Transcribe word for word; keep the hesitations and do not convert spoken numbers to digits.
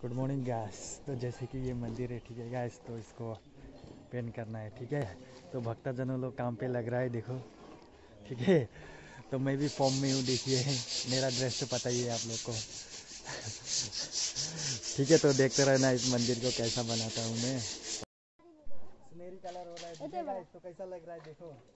Good morning gas. तो जैसे कि ये मंदिर है, ठीक है गैस, तो इसको पेंट करना है, ठीक है। तो भक्तजनों लोग काम पे लग रहा है, देखो, ठीक है। तो मैं भी फॉर्म में हूँ, देखिए मेरा ड्रेस तो पता ही है आप लोग को। ठीक है, तो देखते रहना इस मंदिर को कैसा बनाता हूँ मैं। सुनहरी कलर हो रहा है, तो कैसा लग रहा है देखो।